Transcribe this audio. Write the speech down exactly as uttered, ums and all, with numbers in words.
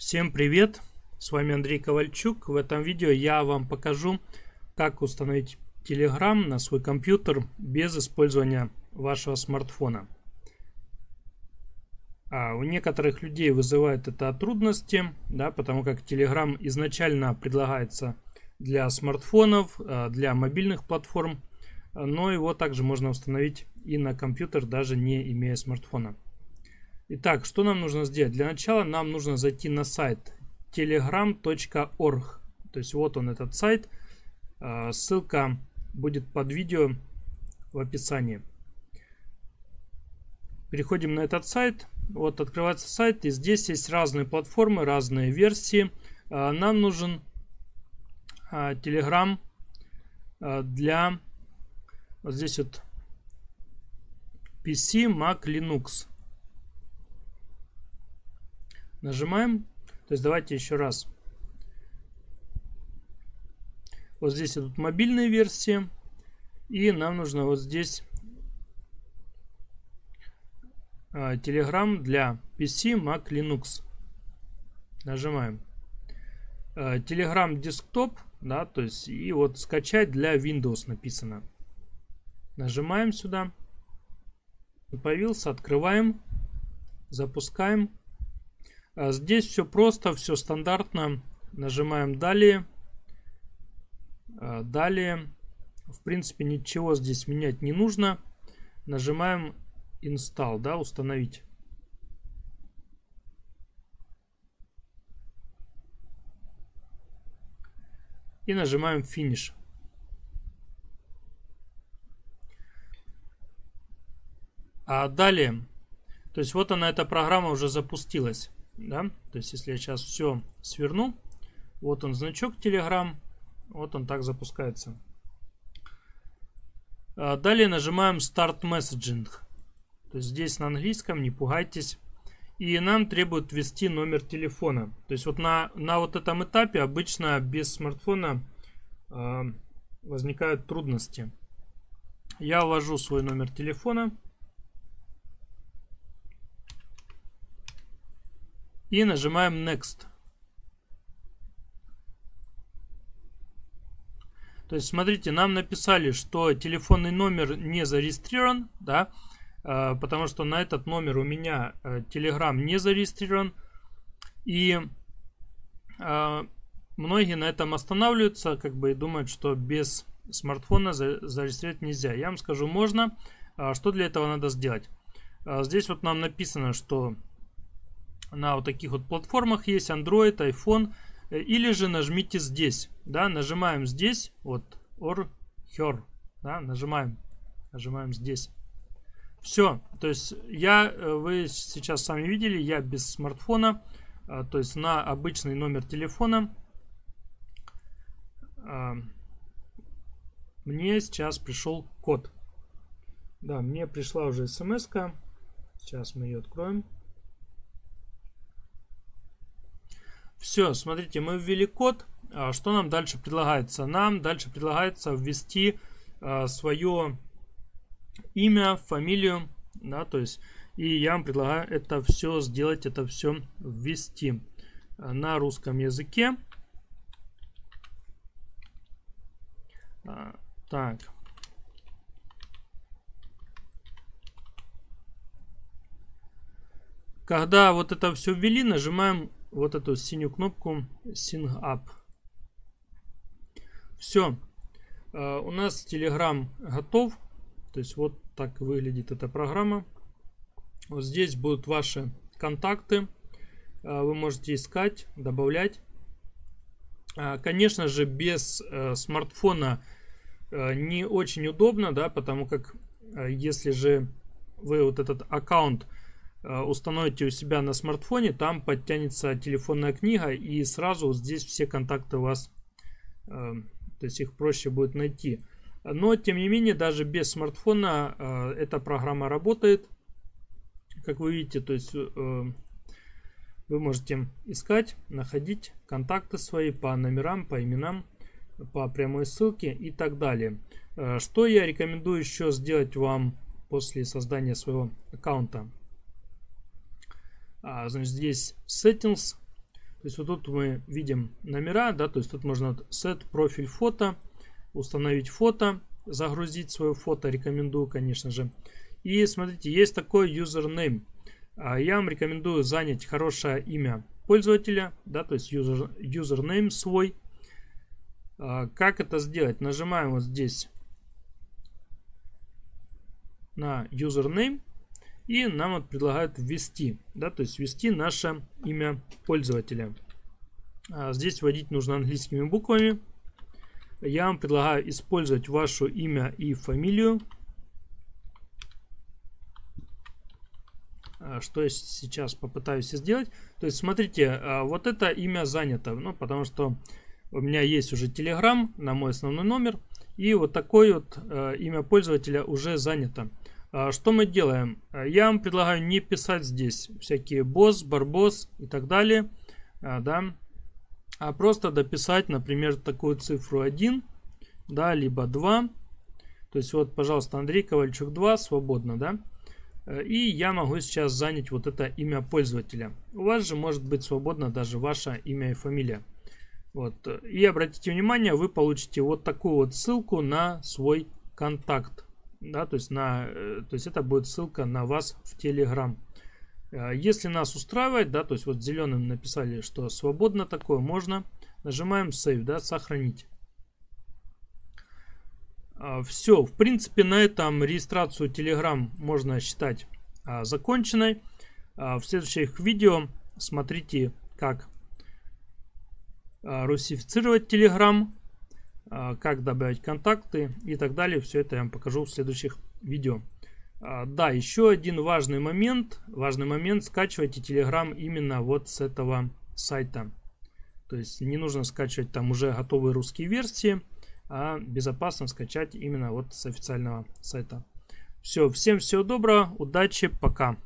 Всем привет! С вами Андрей Ковальчук. В этом видео я вам покажу, как установить Telegram на свой компьютер без использования вашего смартфона. А у некоторых людей вызывает это трудности, да, потому как Telegram изначально предлагается для смартфонов, для мобильных платформ, но его также можно установить и на компьютер, даже не имея смартфона. Итак, что нам нужно сделать? Для начала нам нужно зайти на сайт телеграм точка орг. То есть вот он, этот сайт. Ссылка будет под видео в описании. Переходим на этот сайт. Вот открывается сайт, и здесь есть разные платформы, разные версии. Нам нужен Telegram для вот здесь вот пи си, Mac, Linux. Нажимаем. То есть давайте еще раз. Вот здесь идут мобильные версии. И нам нужно вот здесь Telegram для пи си, Mac, Linux. Нажимаем. Telegram Desktop, да, то есть и вот скачать для Windows написано. Нажимаем сюда. Появился, открываем, запускаем. Здесь все просто, все стандартно. Нажимаем далее. Далее. В принципе, ничего здесь менять не нужно. Нажимаем Install, да, установить. И нажимаем Finish. А далее, то есть вот она, эта программа уже запустилась. Да? То есть если я сейчас все сверну, вот он значок Telegram, вот он так запускается. А далее нажимаем Start Messaging. То есть здесь на английском, не пугайтесь. И нам требует ввести номер телефона. То есть вот на, на вот этом этапе обычно без смартфона э, возникают трудности. Я ввожу свой номер телефона. И нажимаем Next. То есть, смотрите, нам написали, что телефонный номер не зарегистрирован, да, э, потому что на этот номер у меня э, Telegram не зарегистрирован. И э, многие на этом останавливаются, как бы, и думают, что без смартфона за, зарегистрировать нельзя. Я вам скажу, можно. А что для этого надо сделать? А здесь вот нам написано, что на вот таких вот платформах есть Android, iPhone, или же нажмите здесь, да, нажимаем здесь, вот, or here, да, нажимаем, нажимаем здесь. Все, то есть я, вы сейчас сами видели, я без смартфона, то есть на обычный номер телефона мне сейчас пришел код. Да, мне пришла уже смс-ка, сейчас мы ее откроем. Все, смотрите, мы ввели код. Что нам дальше предлагается? Нам дальше предлагается ввести а, свое имя, фамилию, да, то есть, и я вам предлагаю это все сделать, это все ввести на русском языке. А, так. Когда вот это все ввели, нажимаем вот эту синюю кнопку Sign Up. Все. Uh, у нас Telegram готов. То есть вот так выглядит эта программа. Вот здесь будут ваши контакты. Uh, вы можете искать, добавлять. Uh, конечно же, без uh, смартфона uh, не очень удобно, да, потому как uh, если же вы вот этот аккаунт установите у себя на смартфоне, там подтянется телефонная книга, и сразу вот здесь все контакты у вас, э, то есть их проще будет найти. Но тем не менее, даже без смартфона э, эта программа работает, как вы видите. То есть э, вы можете искать, находить контакты свои по номерам, по именам, по прямой ссылке и так далее. Э, что я рекомендую еще сделать вам после создания своего аккаунта? А, значит, здесь Settings. То есть вот тут мы видим номера, да, то есть тут можно set профиль фото, установить фото, загрузить свое фото, рекомендую, конечно же. И смотрите, есть такой username. Я вам рекомендую занять хорошее имя пользователя, да, то есть user, username свой. Как это сделать? Нажимаем вот здесь на username. И нам вот предлагают ввести, да, то есть ввести наше имя пользователя. А здесь вводить нужно английскими буквами. Я вам предлагаю использовать ваше имя и фамилию. Что я сейчас попытаюсь сделать. То есть смотрите, вот это имя занято, ну, потому что у меня есть уже Telegram на мой основной номер. И вот такое вот имя пользователя уже занято. Что мы делаем? Я вам предлагаю не писать здесь всякие босс, барбос и так далее, да, а просто дописать, например, такую цифру один, да, либо два. То есть вот, пожалуйста, Андрей Ковальчук два, свободно, да. И я могу сейчас занять вот это имя пользователя. У вас же может быть свободно даже ваше имя и фамилия. Вот. И обратите внимание, вы получите вот такую вот ссылку на свой контакт. Да, то есть, на, то есть это будет ссылка на вас в Telegram. Если нас устраивает, да, то есть вот зеленым написали, что свободно такое, можно. Нажимаем Save, да, сохранить. Все, в принципе, на этом регистрацию Telegram можно считать законченной. В следующих видео смотрите, как русифицировать Telegram, как добавить контакты и так далее. Все это я вам покажу в следующих видео. Да, еще один важный момент. Важный момент. Скачивайте Telegram именно вот с этого сайта. То есть не нужно скачивать там уже готовые русские версии, а безопасно скачать именно вот с официального сайта. Все, всем всего доброго, удачи, пока.